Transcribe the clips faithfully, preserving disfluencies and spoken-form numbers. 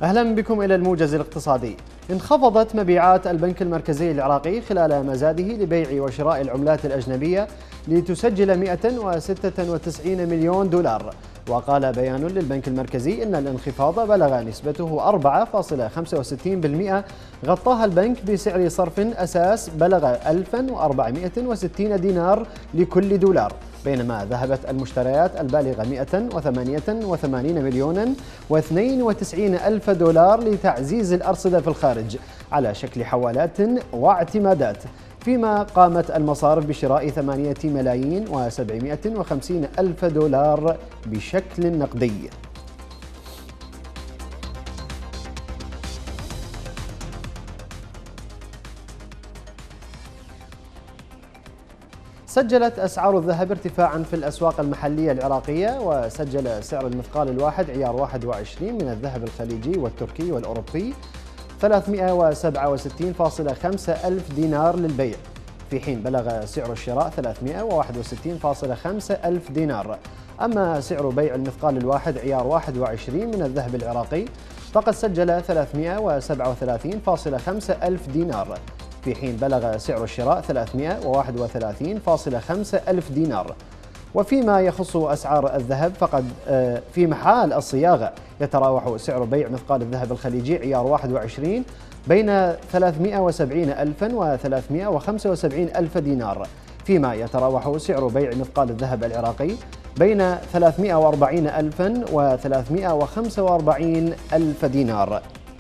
أهلا بكم إلى الموجز الاقتصادي. انخفضت مبيعات البنك المركزي العراقي خلال مزاده لبيع وشراء العملات الأجنبية لتسجل مئة وستة وتسعين مليون دولار. وقال بيان للبنك المركزي إن الانخفاض بلغ نسبته أربعة فاصلة خمسة وستين بالمئة، غطاها البنك بسعر صرف أساس بلغ ألف وأربعمئة وستين دينار لكل دولار، بينما ذهبت المشتريات البالغة مئة وثمانية وثمانين مليونا واثنين وتسعين ألف دولار لتعزيز الأرصدة في الخارج على شكل حوالات واعتمادات، فيما قامت المصارف بشراء ثمانية ملايين وسبعمئة وخمسين ألف دولار بشكل نقدي. سجلت أسعار الذهب ارتفاعا في الأسواق المحلية العراقية، وسجل سعر المثقال الواحد عيار واحد وعشرين من الذهب الخليجي والتركي والأوروبي ثلاثمئة وسبعة وستين فاصلة خمسة ألف دينار للبيع، في حين بلغ سعر الشراء ثلاثمئة وواحد وستين فاصلة خمسة ألف دينار. أما سعر بيع المثقال الواحد عيار واحد وعشرين من الذهب العراقي فقد سجل ثلاثمئة وسبعة وثلاثين فاصلة خمسة ألف دينار، في حين بلغ سعر الشراء ثلاثمئة وواحد وثلاثين فاصلة خمسة ألف دينار. وفيما يخص أسعار الذهب فقد في محال الصياغة يتراوح سعر بيع مثقال الذهب الخليجي عيار واحد وعشرين بين ثلاثمئة وسبعين ألفا وثلاثمئة وخمسة وسبعين ألف دينار، فيما يتراوح سعر بيع مثقال الذهب العراقي بين ثلاثمئة وأربعين ألفا وثلاثمئة وخمسة وأربعين ألف دينار.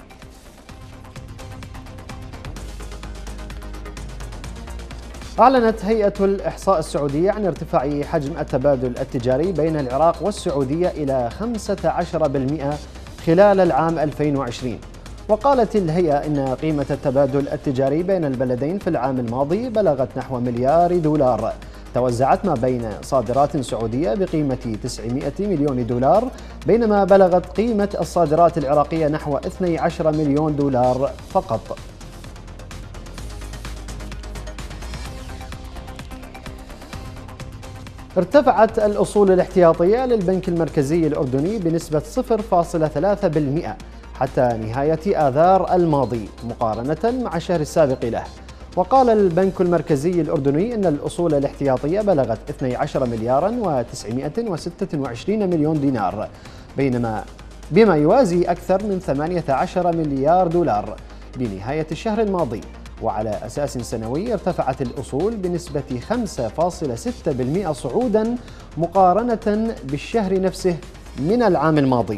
أعلنت هيئة الإحصاء السعودية عن ارتفاع حجم التبادل التجاري بين العراق والسعودية إلى خمسة عشر بالمئة خلال العام ألفين وعشرين. وقالت الهيئة إن قيمة التبادل التجاري بين البلدين في العام الماضي بلغت نحو مليار دولار، توزعت ما بين صادرات سعودية بقيمة تسعمئة مليون دولار، بينما بلغت قيمة الصادرات العراقية نحو اثني عشر مليون دولار فقط. ارتفعت الأصول الاحتياطية للبنك المركزي الأردني بنسبة صفر فاصلة ثلاثة بالمئة حتى نهاية آذار الماضي مقارنة مع الشهر السابق له. وقال البنك المركزي الأردني إن الأصول الاحتياطية بلغت اثني عشر مليارا وتسعمئة وستة وعشرين مليون دينار، بينما بما يوازي أكثر من ثمانية عشر مليار دولار بنهاية الشهر الماضي. وعلى أساس سنوي ارتفعت الأصول بنسبة خمسة فاصلة ستة بالمئة صعودا مقارنة بالشهر نفسه من العام الماضي.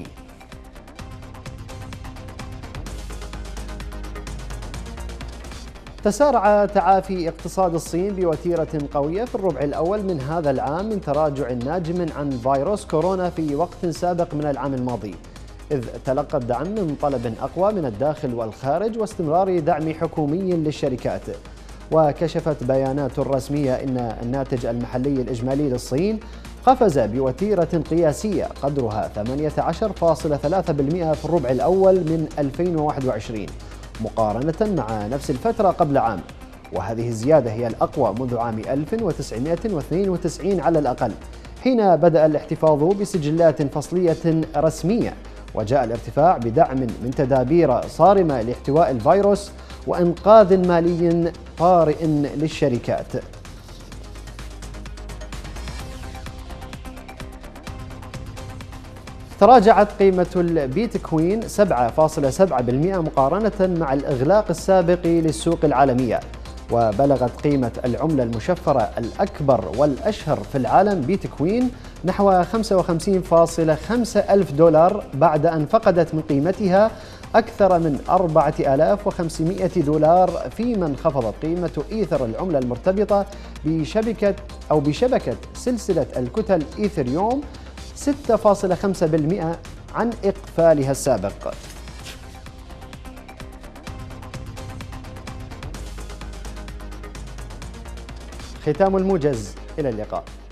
تسارع تعافي اقتصاد الصين بوتيرة قوية في الربع الأول من هذا العام من تراجع ناجم عن فيروس كورونا في وقت سابق من العام الماضي، إذ تلقى الدعم من طلب أقوى من الداخل والخارج واستمرار دعم حكومي للشركات. وكشفت بيانات رسمية إن الناتج المحلي الإجمالي للصين قفز بوتيرة قياسية قدرها ثمانية عشر فاصلة ثلاثة بالمئة في الربع الأول من ألفين وواحد وعشرين مقارنة مع نفس الفترة قبل عام، وهذه الزيادة هي الأقوى منذ عام ألف وتسعمئة واثنين وتسعين على الأقل، حين بدأ الاحتفاظ بسجلات فصلية رسمية. وجاء الارتفاع بدعم من تدابير صارمة لاحتواء الفيروس وإنقاذ مالي طارئ للشركات. تراجعت قيمة البيتكوين سبعة فاصلة سبعة بالمئة مقارنة مع الإغلاق السابق للسوق العالمية، وبلغت قيمة العملة المشفرة الأكبر والأشهر في العالم بيتكوين نحو خمسة وخمسين فاصلة خمسة ألف دولار بعد أن فقدت من قيمتها أكثر من أربعة آلاف وخمسمئة دولار، فيما انخفضت قيمة إيثر العملة المرتبطة بشبكة أو بشبكة سلسلة الكتل إيثريوم ستة فاصلة خمسة بالمئة عن إقفالها السابق. ختام الموجز، إلى اللقاء.